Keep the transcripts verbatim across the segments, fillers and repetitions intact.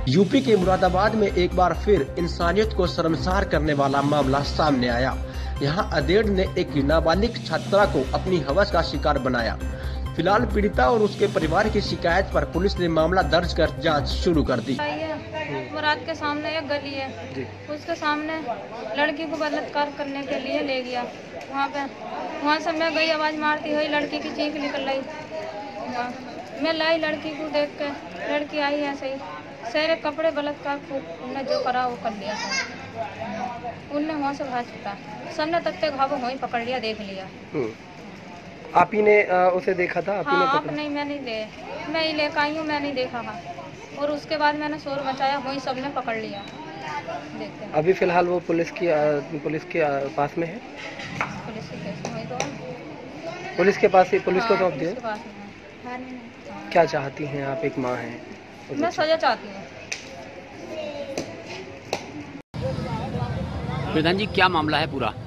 UP के मुरादाबाद में एक बार फिर इंसानियत को शर्मसार करने वाला मामला सामने आया। यहां अधेड़ ने एक नाबालिग छात्रा को अपनी हवस का शिकार बनाया। फिलहाल पीड़िता और उसके परिवार की शिकायत पर पुलिस ने मामला दर्ज कर जांच शुरू कर दी। मुराद के सामने एक गली है, उसके सामने लड़की को बलात्कार करने के लिए ले गया। वहाँ पे वहाँ से मैं गई, आवाज़ मारती हुई लड़की की चीख निकल रही। मैं लाई लड़की को देख के, लड़की आई ऐसे ही सारे कपड़े बलात्कार को उन्हें जो करा वो कर लिया। उनने वहाँ से भाग चुका, सबने तत्ते घाव वहीं पकड़ लिया, देख लिया। आप ही ने उसे देखा था? आप ही हाँ, ने आप नहीं, मैं नहीं दे मैं ही लेकर आई हूँ, मैं नहीं देखा था। और उसके बाद मैंने शोर मचाया, वहीं सबने पकड़ लिया। देखते हैं अभी फिलहाल वो पुलिस की पुलिस के पास में है। पुलिस के केस में वही तो पुलिस के पास ही पुलिस को सौंप दिया। पुलिस के पास में है। क्या चाहती हैं आप? एक माँ हैं। मैं सजा चाहती हूँ। प्रधान जी, क्या मामला है पूरा?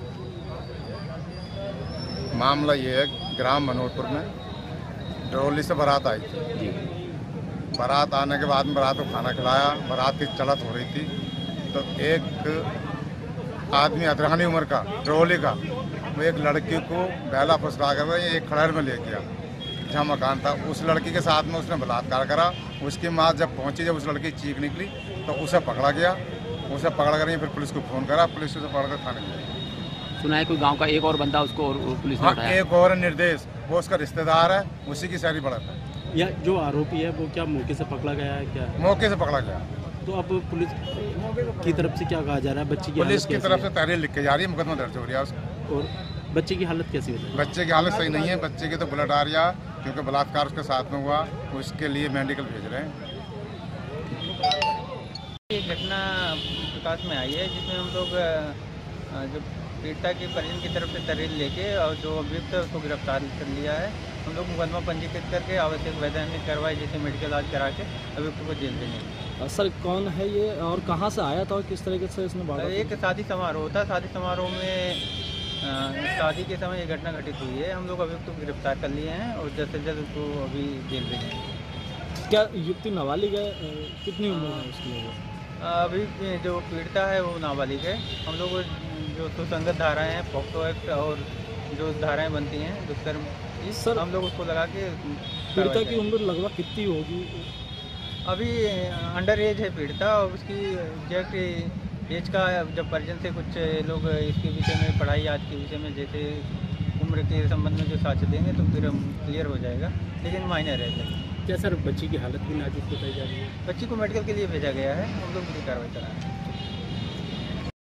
मामला ये है, ग्राम मनोहरपुर में डरोली से बारात आई थी जी। बारात आने के बाद में बारात को खाना खिलाया, बारात की चलत हो रही थी तो एक आदमी अतरानी उम्र का डरोली का वो एक लड़की को बैला फुसला कर एक खड़हर में ले गया जहाँ मकान था। उस लड़की के साथ में उसने बलात्कार करा। उसकी माँ जब पहुंची, जब उस लड़की चीख निकली तो उसे पकड़ा गया। उसे पकड़ कर फिर पुलिस को फोन करा, पुलिस उसे पकड़ कर थाने गई। सुना है कोई गांव का एक और बंदा उसको और पुलिस ने हाँ, उठाया। एक और निर्देश, वो उसका रिश्तेदार है, उसी की सारी बढ़त है। या जो आरोपी है वो क्या मौके से पकड़ा गया है? क्या मौके से पकड़ा गया। तो अब पुलिस की तरफ से क्या कहा जा रहा है? बच्ची की पुलिस की तरफ से है? तहरीर लिख के जा रही है, मुकदमा दर्ज हो रहा है उसका। और बच्चे की हालत कैसी होती है? बच्चे की हालत सही नहीं है। बच्चे की तो ब्लड आ रहा है क्योंकि बलात्कार उसके साथ में हुआ, उसके लिए मेडिकल भेज रहे हैं। ये घटना प्रकाश में आई है जिसमें हम लोग जो पीड़िता के परिजन की तरफ से तहरीर लेके और जो अभियुक्त है उसको गिरफ्तार कर लिया है। हम लोग मुकदमा पंजीकृत करके आवश्यक वैधानिक कार्रवाई जैसे मेडिकल इलाज करा के अभियुक्त को जेल देंगे। सर, कौन है ये और कहाँ से आया था और किस तरीके से इसने बात? एक शादी समारोह था, शादी समारोह में शादी के समय ये घटना घटित हुई है। हम लोग अभियुक्त को गिरफ्तार कर लिए हैं और जल्द से जल्द उसको अभी जेल भेजेंगे। क्या युक्ति नाबालिग है? कितनी उम्र है उसकी? अभी जो पीड़िता है वो नाबालिग है। हम लोग जो सुसंगत धाराएं हैं, पॉक्सो एक्ट और जो धाराएं बनती हैं दुष्कर्म, सर हम लोग उसको लगा के। पीड़िता की उम्र लगभग कितनी होगी? अभी अंडर एज है पीड़िता और उसकी एग्जैक्ट एज का जब परिजन से कुछ लोग इसके विषय में, पढ़ाई आज के विषय में जैसे उम्र के संबंध में जो साक्ष्य देंगे तो फिर हम क्लियर हो जाएगा, लेकिन माइनर है। क्या सर, बच्ची की हालत भी नाजुक बताई जा रही है? बच्ची को मेडिकल के लिए भेजा गया है, हम लोग पूरी कार्रवाई करा रहे हैं।